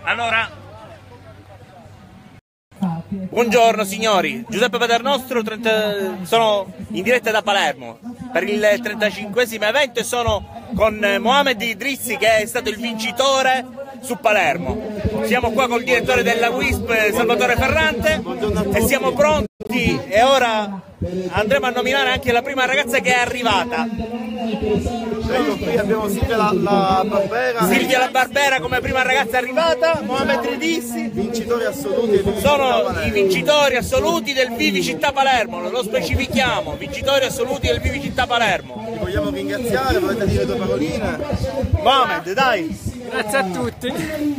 Allora, buongiorno signori, Giuseppe Paternostro, sono in diretta da Palermo per il 35esimo evento e sono con Mohamed Idrissi, che è stato il vincitore su Palermo. Siamo qua col direttore della WISP, Salvatore Ferrante, e siamo pronti e ora andremo a nominare anche la prima ragazza che è arrivata. Ecco, qui abbiamo Silvia la Barbera. Silvia la Barbera come prima ragazza arrivata, Mohamed Idrissi. Vincitori assoluti del Sono i vincitori assoluti del Vivi Città Palermo, lo specifichiamo, vincitori assoluti del Vivi Città Palermo. Ti vogliamo ringraziare, volete dire due paroline? Mohamed, dai! Grazie a tutti.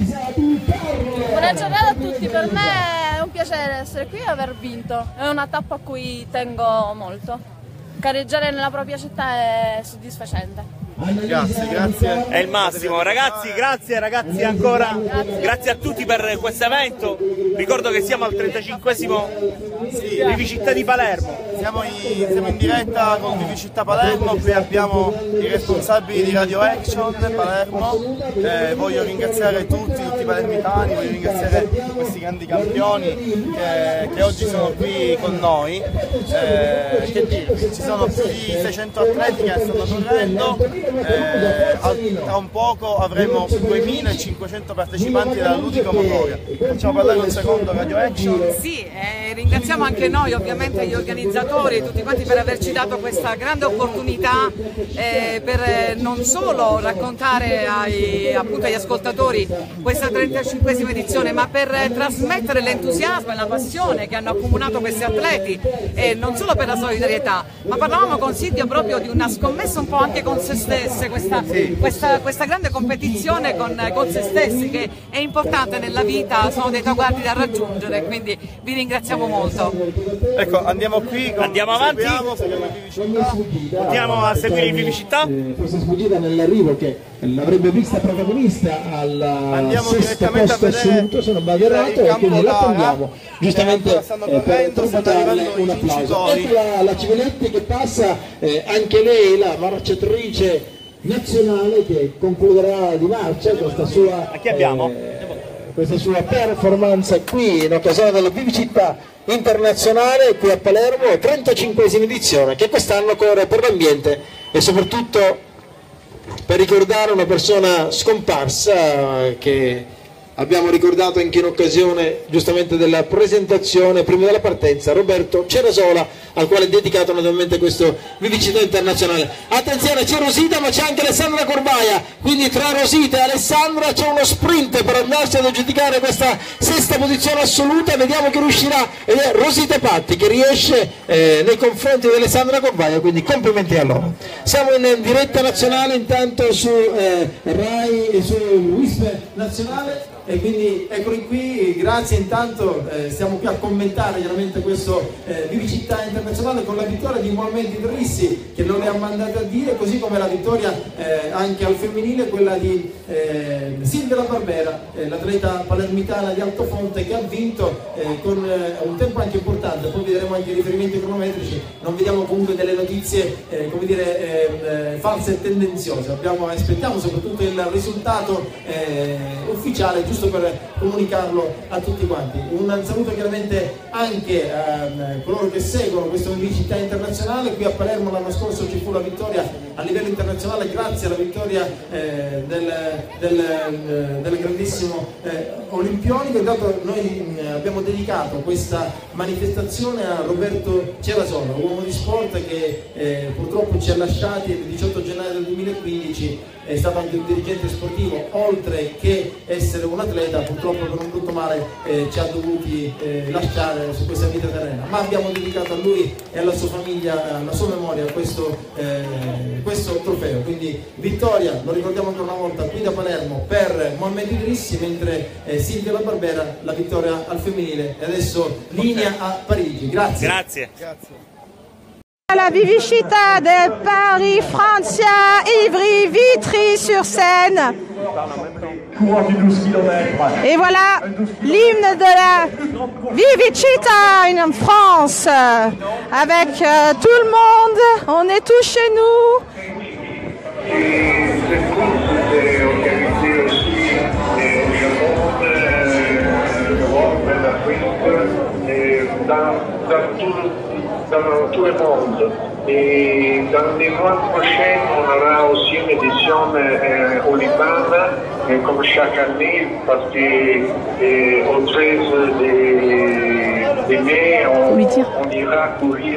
Buona giornata a tutti, per me è un piacere essere qui e aver vinto, è una tappa a cui tengo molto. Gareggiare nella propria città è soddisfacente. Grazie. È il massimo, ragazzi, grazie ragazzi ancora, grazie a tutti per questo evento. Ricordo che siamo al 35esimo Vivi Città di Palermo. Siamo in diretta con Vivi Città Palermo, qui abbiamo i responsabili di Radio Action Palermo. Voglio ringraziare tutti i palermitani, voglio ringraziare questi grandi campioni che oggi sono qui con noi. Che dire, ci sono più di 600 atleti che stanno correndo. Tra un poco avremo 2500 partecipanti dalla Ludico Motoria. Facciamo parlare un secondo Radio Action. Sì, ringraziamo anche noi ovviamente gli organizzatori e tutti quanti per averci dato questa grande opportunità per non solo raccontare agli ascoltatori questa 35esima edizione, ma per trasmettere l'entusiasmo e la passione che hanno accumulato questi atleti, e non solo per la solidarietà, ma parlavamo con Silvio proprio di una scommessa un po' anche con se stesse, questa grande competizione con se stessi, che è importante nella vita, sono dei traguardi da raggiungere, quindi vi ringraziamo molto. Ecco, andiamo qui, andiamo avanti, andiamo a seguire il Vivi Città. Questa sfuggita nell'arrivo che l'avrebbe vista protagonista al sesto posto assoluto, se non vado errato, e quindi l'attendiamo giustamente per tributarle un applauso. Ecco la Civiletti che passa, anche lei la marciatrice nazionale, che concluderà di marcia questa sua, questa sua performance qui in occasione della Vivi Città internazionale qui a Palermo, 35esima edizione, che quest'anno corre per l'ambiente e soprattutto per ricordare una persona scomparsa che abbiamo ricordato anche in occasione giustamente della presentazione prima della partenza, Roberto Cerasola, al quale è dedicato naturalmente questo Vivi Città internazionale. Attenzione, c'è Rosita ma c'è anche Alessandra Corbaia, quindi tra Rosita e Alessandra c'è uno sprint per andarsi ad aggiudicare questa sesta posizione assoluta. Vediamo chi riuscirà, ed è Rosita Patti che riesce nei confronti di Alessandra Corbaia, quindi complimenti a loro. Siamo in diretta nazionale intanto su Rai e su WISP nazionale. E quindi eccoli qui, grazie. Intanto stiamo qui a commentare chiaramente questo Vivi Città internazionale con la vittoria di Mohamed Idrissi, che non le ha mandate a dire, così come la vittoria anche al femminile, quella di Silvia la Barbera, l'atleta palermitana di Altofonte, che ha vinto con un tempo anche importante. Poi vedremo anche i riferimenti cronometrici, non vediamo comunque delle notizie come dire false e tendenziose. Aspettiamo soprattutto il risultato ufficiale, giusto per comunicarlo a tutti quanti. Un saluto chiaramente anche a coloro che seguono questo Vivi Città internazionale. Qui a Palermo l'anno scorso ci fu la vittoria a livello internazionale grazie alla vittoria del grandissimo olimpionico. Intanto noi abbiamo dedicato questa manifestazione a Roberto Cerasola, uomo di sport che purtroppo ci ha lasciati il 18 gennaio del 2015. È stato anche un dirigente sportivo, oltre che essere un atleta. Purtroppo per un brutto male ci ha dovuti lasciare su questa vita terrena, ma abbiamo dedicato a lui e alla sua famiglia, alla sua memoria, questo trofeo. Quindi vittoria, lo ricordiamo ancora una volta, qui da Palermo per Mohamed Idrissi, mentre Silvia la Barbera la vittoria al femminile. E adesso linea a Parigi. Grazie. La Vivi Città de Paris, Francia, Ivry, Vitry-sur-Seine. Et voilà l'hymne de la Vivi Città en France. Avec tout le monde, on est tous chez nous. tout le monde. Et dans les mois prochains, on aura aussi une édition au Liban, comme chaque année, parce qu'au 13 de mai, on ira courir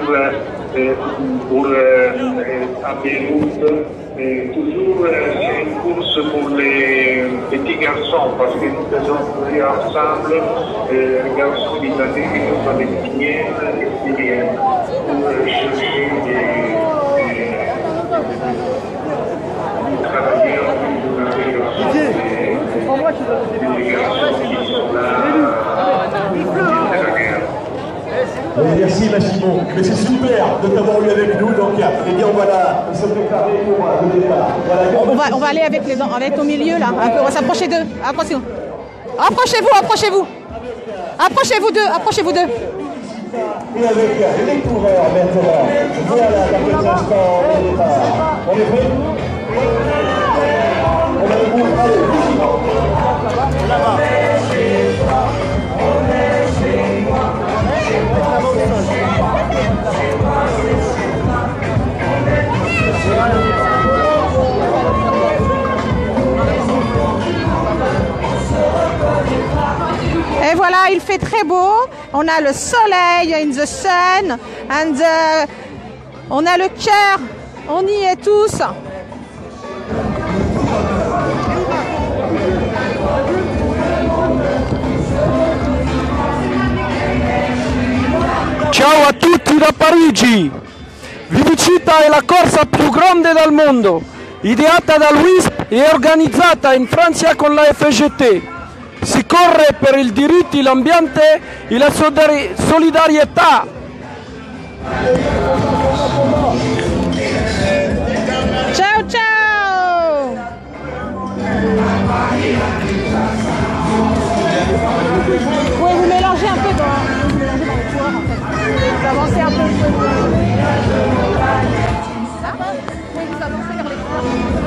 à Beyrouth. Toujours, c'est une course pour les petits garçons, parce que nous faisons courir ensemble les garçons libanais qui sont palestiniens et syriens pour chercher des travailleurs des garçons qui sont là de la guerre. Merci Massimo, mais c'est super de t'avoir eu avec nous, donc eh bien on va se préparer pour le départ. Voilà. On va aller avec au milieu là, on va s'approcher d'eux, approchez-vous, approchez-vous deux. Et avec les coureurs maintenant, voilà dans quelques instants le départ. On est prêts? On va le voir, allez, vigilants. Et voilà, il fait très beau. On a le soleil, in the sun, and on a le cœur. On y est tous. Ciao a tutti da Parigi! Vivicita è la corsa più grande del mondo, ideata dall'UISP e organizzata in Francia con la FGT. Si corre per i diritti, l'ambiente e la solidarietà. Ciao ciao! Vous pouvez vous mélanger un peu dans le coureur en fait. Vous avancez un peu. Vous pouvez vous avancer vers les coureurs.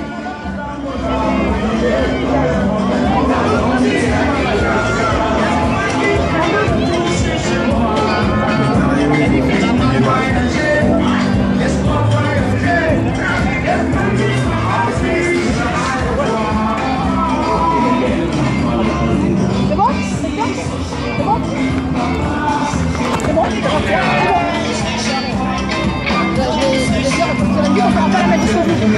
C'est bon? C'est bon? C'est bon? Je vais dire, on va pas la mettre jusqu'au bout.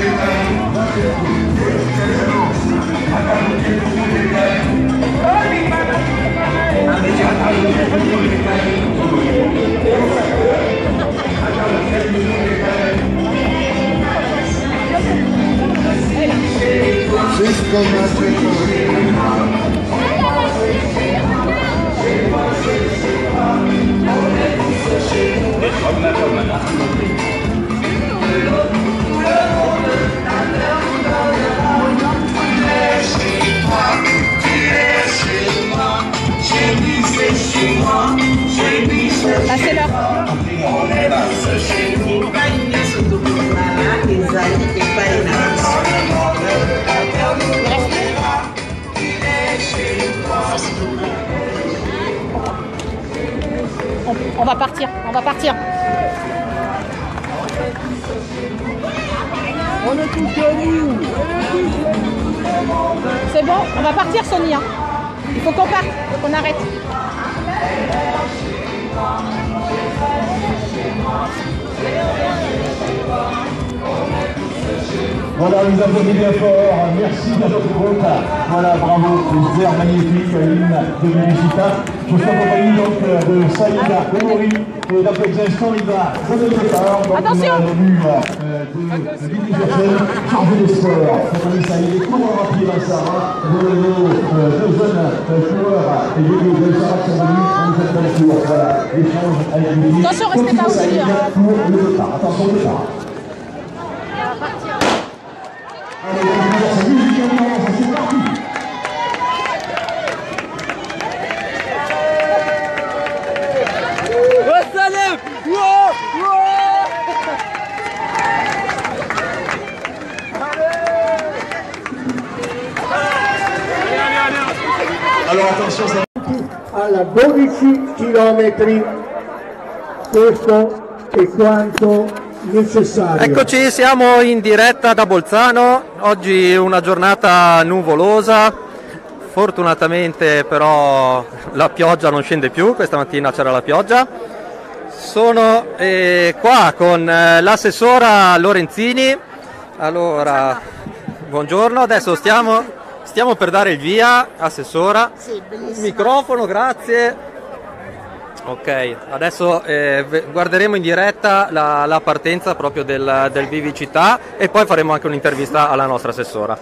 Là, c'est l'heure. On va partir, on va partir. On est tous à nous. C'est bon, on va partir Sonia. Il faut qu'on parte, il faut qu'on arrête. Voilà, vous applaudissez bien fort. Merci à notre groupe. Voilà, bravo, les airs magnifiques, l'hymne de Vivicita. Je suis accompagné donc de Saïda Kouri. Et dans quelques instants, il va donner le départ. Donc, attention! On a de Vivicita, chargé d'espoir. Cette année, il est courant rapide à Sarah. Deux jeunes coureurs et de Sarah qui sont venus dans cette belle course. Voilà, l'échange avec Vivicita. Attention, restez pas aussi. Pour le départ. Attention au départ. Allora attenzione alla 12 km, questo e quanto necessario. Eccoci, siamo in diretta da Bolzano, oggi una giornata nuvolosa, fortunatamente però la pioggia non scende più, questa mattina c'era la pioggia. Sono qua con l'assessora Lorenzini. Allora, buongiorno, adesso stiamo per dare il via, assessora. Sì, bellissimo. Microfono, grazie. Ok, adesso guarderemo in diretta la partenza proprio del Vivicità e poi faremo anche un'intervista alla nostra assessora.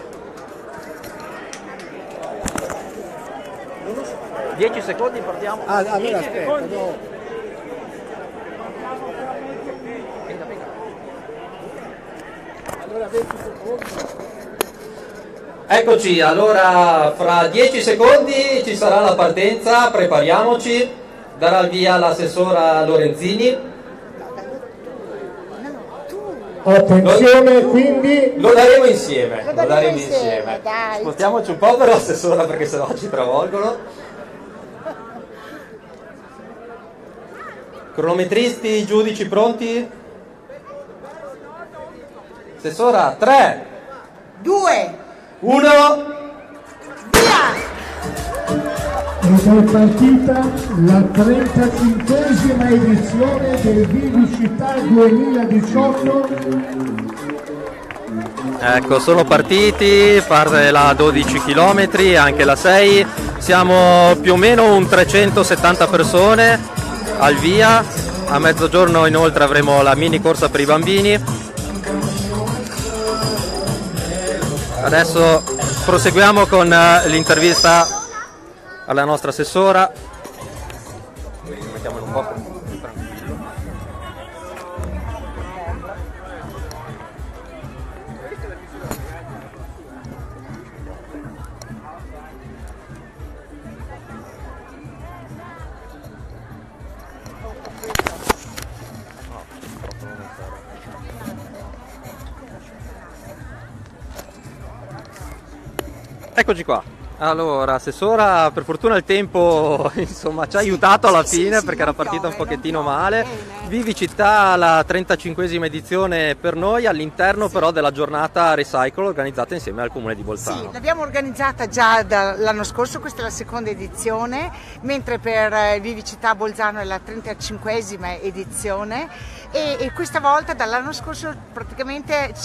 10 secondi, partiamo. Allora aspetta, no. Allora 20 secondi. Eccoci, allora fra 10 secondi ci sarà la partenza, prepariamoci. Darà il via l'assessora Lorenzini. Attenzione, quindi lo daremo insieme. Lo daremo insieme, dai. Spostiamoci un po' però, assessora, perché sennò ci travolgono. Cronometristi, giudici pronti? Assessora, 3, 2, 1. via! ed è partita la 35esima edizione del Vivicità 2018. Ecco, sono partiti, parte la 12 km, anche la 6, siamo più o meno un 370 persone al via, a mezzogiorno inoltre avremo la mini corsa per i bambini. Adesso proseguiamo con l'intervista alla nostra assessora. Mettiamolo un po' più tranquillo. Eccoci qua. Allora, assessora, per fortuna il tempo insomma ci ha aiutato alla fine, perché era partita un pochettino male. Vivicità, la 35esima edizione per noi, all'interno però della giornata Recycle organizzata insieme al Comune di Bolzano. Sì, l'abbiamo organizzata già dall'anno scorso, questa è la seconda edizione, mentre per Vivicità Bolzano è la 35esima edizione e questa volta dall'anno scorso praticamente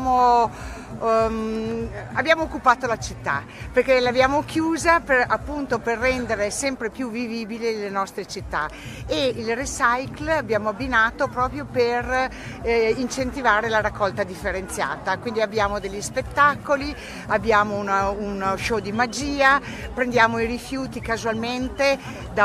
abbiamo occupato la città, perché l'abbiamo chiusa appunto per rendere sempre più vivibili le nostre città, e il Recycle abbiamo abbinato proprio per incentivare la raccolta differenziata, quindi abbiamo degli spettacoli, abbiamo uno show di magia, prendiamo i rifiuti casualmente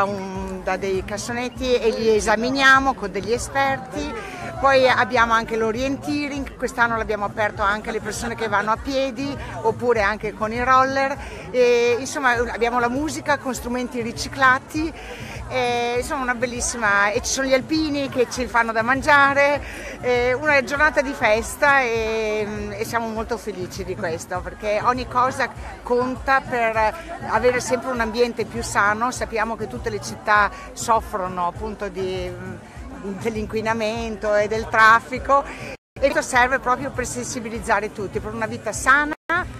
da dei cassonetti e li esaminiamo con degli esperti. Poi abbiamo anche l'orienteering, quest'anno l'abbiamo aperto anche alle persone che vanno a piedi oppure anche con i roller, e, insomma abbiamo la musica con strumenti riciclati, insomma una bellissima, e ci sono gli alpini che ci fanno da mangiare, una giornata di festa e siamo molto felici di questo, perché ogni cosa conta per avere sempre un ambiente più sano. Sappiamo che tutte le città soffrono appunto dell'inquinamento e del traffico, e questo serve proprio per sensibilizzare tutti per una vita sana,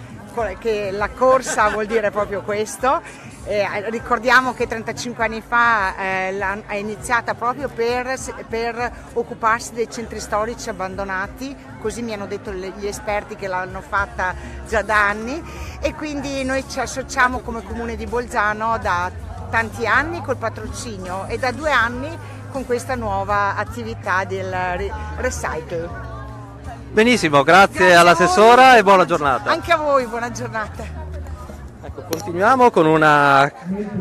che la corsa vuol dire proprio questo. Ricordiamo che 35 anni fa è iniziata proprio per occuparsi dei centri storici abbandonati, così mi hanno detto gli esperti che l'hanno fatta già da anni, e quindi noi ci associamo come Comune di Bolzano da tanti anni col patrocinio e da 2 anni con questa nuova attività del Recycle. Benissimo, grazie all'assessora e buona giornata. Anche a voi, buona giornata. Ecco, continuiamo con una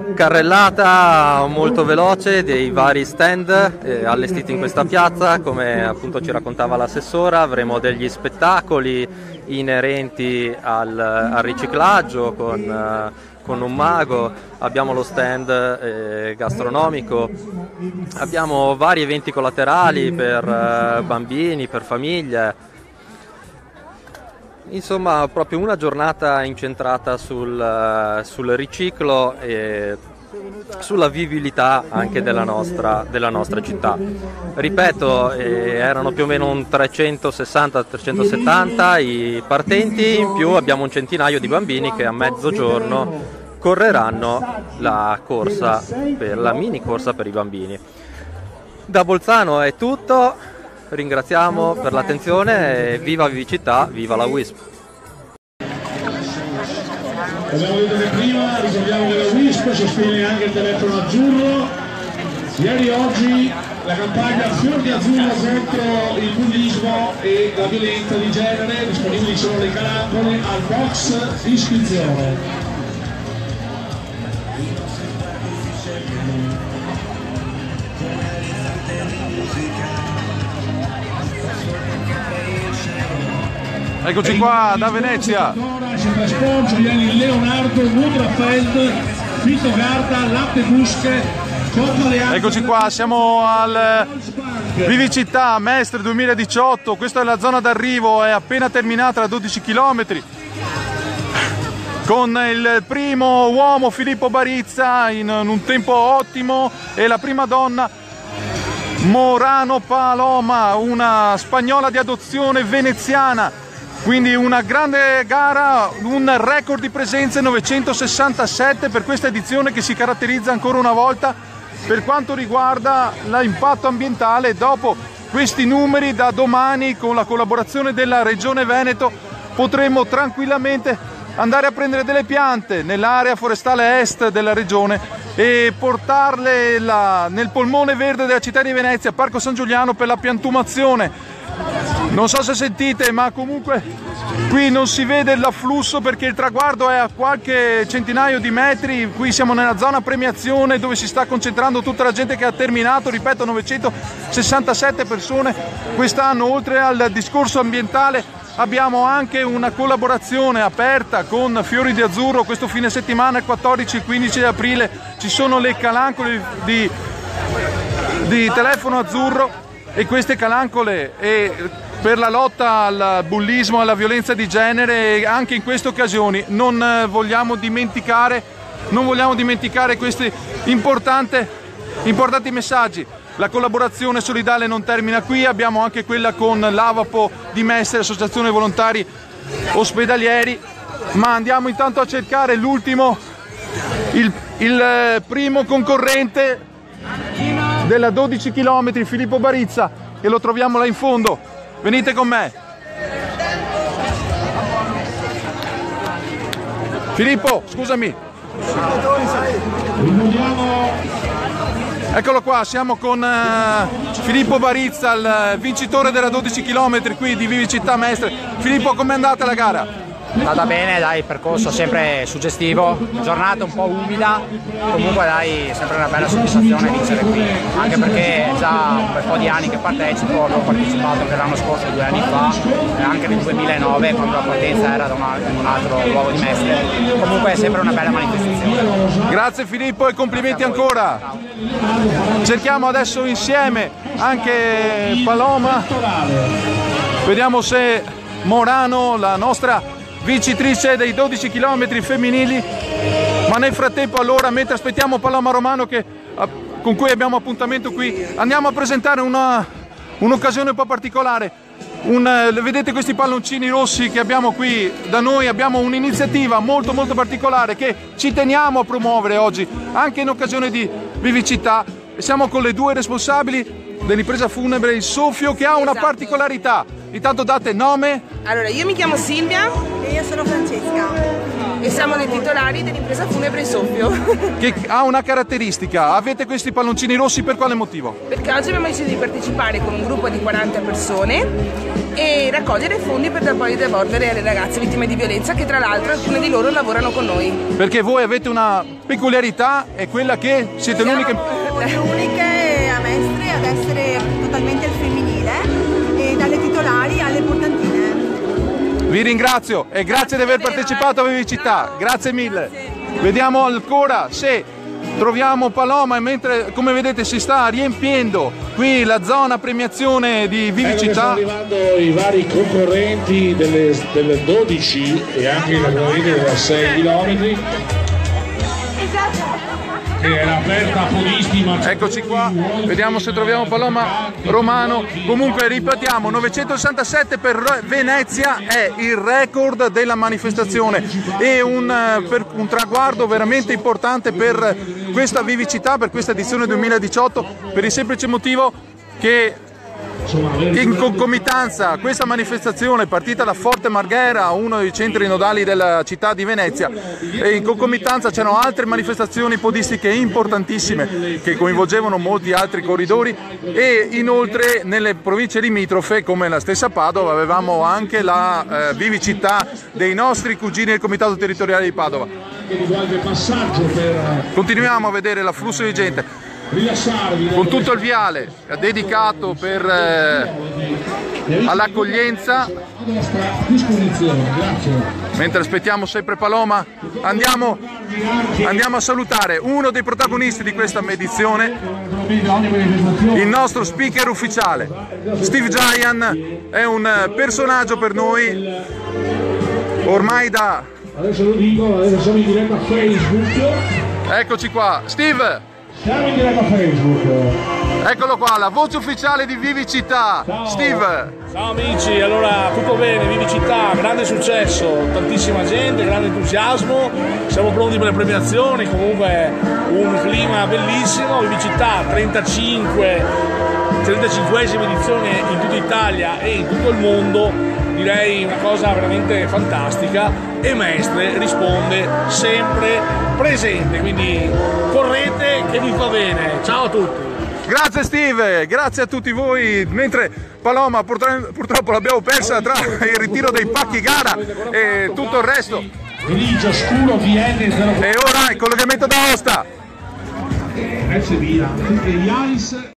carrellata molto veloce dei vari stand allestiti in questa piazza. Come appunto ci raccontava l'assessora, avremo degli spettacoli inerenti al riciclaggio con un mago, abbiamo lo stand gastronomico, abbiamo vari eventi collaterali per bambini, per famiglie. Insomma, proprio una giornata incentrata sul riciclo e sulla vivibilità anche della nostra città. Ripeto, erano più o meno un 360-370 i partenti, in più abbiamo un centinaio di bambini che a mezzogiorno correranno la mini corsa per i bambini. Da Bolzano è tutto, ringraziamo per l'attenzione e viva Vivicità, viva la WISP! Abbiamo detto che prima ricordiamo che la WISP sostiene anche il telefono azzurro. Ieri e oggi la campagna Fior di Azzurro contro il bullismo e la violenza di genere, disponibili sono le calancole al box di iscrizione. Eccoci qua da Venezia. Giuliani Leonardo, Mudrafeld, Fito Garda, Latte Busche, Coppa Leandro. Eccoci qua, siamo al Vivicità Mestre 2018. Questa è la zona d'arrivo, è appena terminata da 12 km. Con il primo uomo Filippo Barizza in un tempo ottimo e la prima donna Morano Paloma, una spagnola di adozione veneziana. Quindi una grande gara, un record di presenze, 967 per questa edizione che si caratterizza ancora una volta per quanto riguarda l'impatto ambientale. Dopo questi numeri, da domani con la collaborazione della Regione Veneto potremo tranquillamente andare a prendere delle piante nell'area forestale est della regione e portarle nel polmone verde della città di Venezia, Parco San Giuliano, per la piantumazione. Non so se sentite, ma comunque qui non si vede l'afflusso perché il traguardo è a qualche centinaio di metri. Qui siamo nella zona premiazione dove si sta concentrando tutta la gente che ha terminato, ripeto, 967 persone quest'anno. Oltre al discorso ambientale abbiamo anche una collaborazione aperta con Fiori di Azzurro. Questo fine settimana, il 14 e 15 aprile, ci sono le calancole di telefono azzurro, e queste calancole per la lotta al bullismo e alla violenza di genere, anche in queste occasioni non vogliamo dimenticare questi importanti messaggi. La collaborazione solidale non termina qui, abbiamo anche quella con l'Avapo di Mestre, Associazione Volontari Ospedalieri, ma andiamo intanto a cercare l'ultimo, il primo concorrente della 12 km, Filippo Barizza, che lo troviamo là in fondo. Venite con me. Filippo, scusami. Eccolo qua, siamo con Filippo Barizza, il vincitore della 12 km qui di Vivicità Mestre. Filippo, com'è andata la gara? È andata bene, dai, percorso sempre suggestivo, giornata un po' umida, comunque dai, sempre una bella soddisfazione vincere qui, anche perché è già un bel po' di anni che partecipo, avevo partecipato anche l'anno scorso, 2 anni fa, e anche nel 2009 quando la partenza era da un altro luogo di Mestre. Comunque è sempre una bella manifestazione. Grazie Filippo e complimenti ancora. Cerchiamo adesso insieme anche Paloma, vediamo se Morano, la nostra vincitrice dei 12 km femminili, ma nel frattempo allora, mentre aspettiamo Paloma Romano con cui abbiamo appuntamento qui, andiamo a presentare un'occasione un po' particolare. Vedete questi palloncini rossi che abbiamo qui da noi? Abbiamo un'iniziativa molto molto particolare che ci teniamo a promuovere oggi, anche in occasione di Vivicità. Siamo con le 2 responsabili dell'impresa funebre Il Soffio, che ha una particolarità. Intanto date nome. Allora, io mi chiamo Silvia e io sono Francesca e siamo le titolari dell'impresa funebre Il Soffio. Che ha una caratteristica: avete questi palloncini rossi per quale motivo? Perché oggi abbiamo deciso di partecipare con un gruppo di 40 persone e raccogliere fondi per dar poi devolvere alle ragazze vittime di violenza, che tra l'altro alcune di loro lavorano con noi. Perché voi avete una peculiarità, è quella che siete le uniche a Mestre ad essere totalmente al femminile, e dalle titolari alle portantine. Vi ringrazio e grazie di aver partecipato a Vivicità, grazie mille. Vediamo ancora se troviamo Paloma, mentre come vedete si sta riempiendo qui la zona premiazione di Vivicità. Ecco, stanno arrivando i vari concorrenti delle 12 e anche i concorrenti della 6 km. che era aperta a podisti. Eccoci qua, vediamo se troviamo Paloma Romano. Comunque ripetiamo, 967 per Venezia è il record della manifestazione e un traguardo veramente importante per questa vivicità, per questa edizione 2018, per il semplice motivo che in concomitanza a questa manifestazione partita da Forte Marghera, uno dei centri nodali della città di Venezia, e in concomitanza c'erano altre manifestazioni podistiche importantissime che coinvolgevano molti altri corridori, e inoltre nelle province limitrofe come la stessa Padova avevamo anche la vivicità dei nostri cugini del Comitato Territoriale di Padova. Continuiamo a vedere l'afflusso di gente con tutto il viale dedicato all'accoglienza. Mentre aspettiamo sempre Paloma, andiamo a salutare uno dei protagonisti di questa edizione, il nostro speaker ufficiale. Steve Giant è un personaggio per noi ormai da... Adesso lo dico, adesso siamo in diretta a Facebook. Eccoci qua, Steve! Siamo in diretta a Facebook. Eccolo qua, la voce ufficiale di Vivicità. Ciao. Steve. Ciao amici, allora tutto bene, Vivicità, grande successo, tantissima gente, grande entusiasmo, siamo pronti per le premiazioni, comunque un clima bellissimo, Vivicità 35esima edizione in tutta Italia e in tutto il mondo, direi una cosa veramente fantastica, e Mestre risponde sempre presente, quindi correte che vi fa bene. Ciao a tutti. Grazie Steve, grazie a tutti voi. Mentre Paloma purtroppo l'abbiamo persa tra il ritiro dei pacchi gara e tutto il resto. Grigio scuro VN 04. E ora il collegamento da Aosta. Via, Iaris.